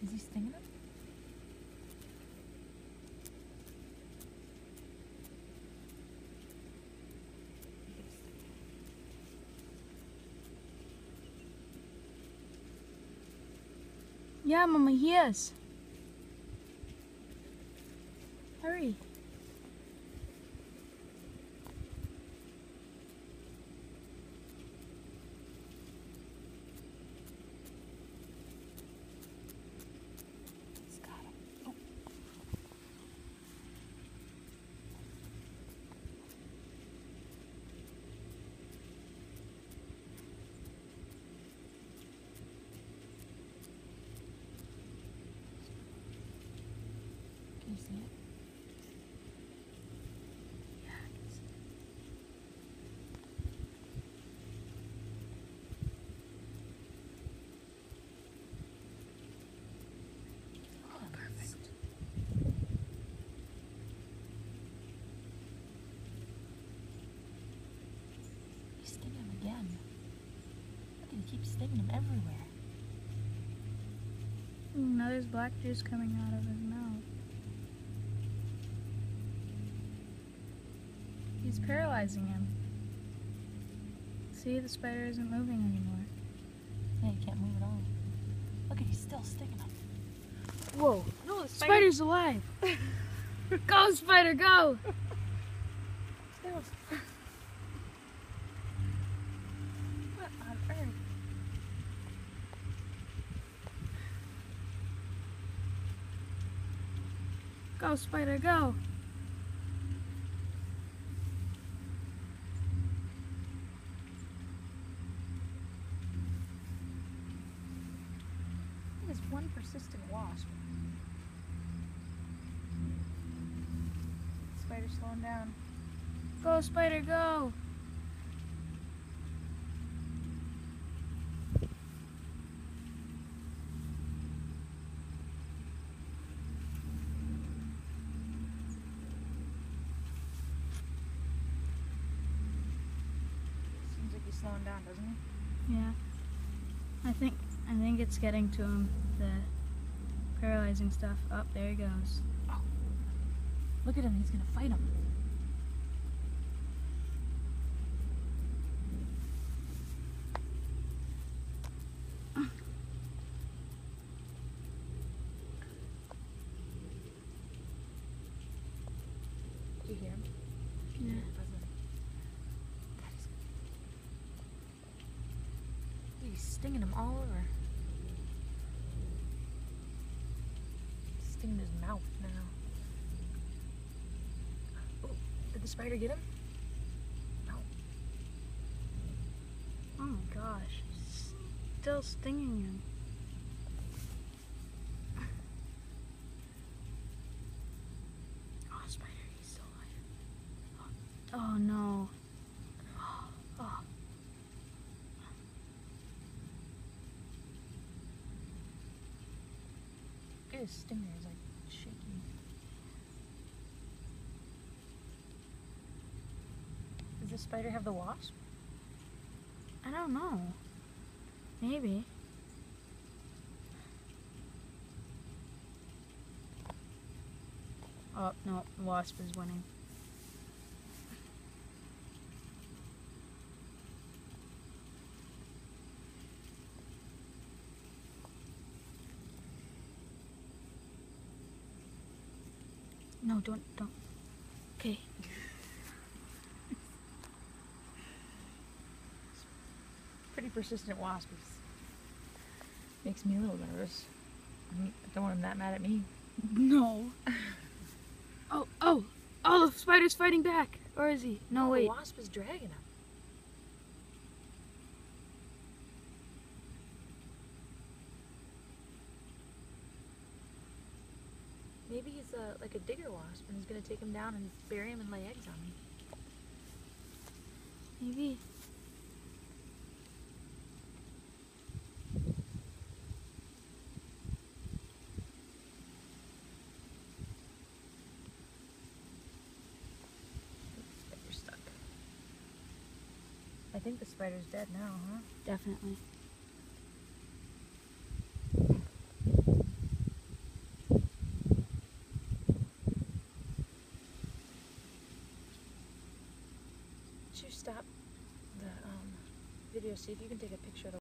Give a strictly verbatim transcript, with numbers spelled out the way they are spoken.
Is he stinging him? Yeah, Mama, he is. Hurry. He's got him. Oh. Can you see it? Yeah, I can see it. Oh, perfect. He's stinging him again. Look, he keeps stinging him everywhere. Now there's black juice coming out of his mouth. He's paralyzing him. See, the spider isn't moving anymore. Yeah, he can't move at all. Look, he's still stinging him. Whoa. No, the spider. Spider's alive. Go, spider, go. Still. What on earth? Go, spider, go. There's one persistent wasp. Spider's slowing down. Go, spider, go. Seems like he's slowing down, doesn't he? Yeah. I think I think it's getting to him, the paralyzing stuff. Oh, there he goes. Oh. Look at him, he's gonna fight him. Do you hear him? Yeah. Buzzing. God, he's... he's stinging him all over. Stinging his mouth now. Oh, did the spider get him? No. Oh my gosh. Still stinging him. Oh, spider, he's still alive. Oh, oh no. Oh. Look at his stinger, is like shaking. Does the spider have the wasp? I don't know. Maybe. Oh, no, wasp is winning. No, don't, don't. Okay. Pretty persistent wasp. Makes me a little nervous. I don't want him that mad at me. No. Oh, oh, oh, the spider's fighting back. Or is he? No, Oh, wait. the wasp is dragging him. Maybe he's a, like a digger wasp and he's going to take him down and bury him and lay eggs on him. Maybe. Spider's stuck. I think the spider's dead now, huh? Definitely. don't you stop the um, video, see if you can take a picture of the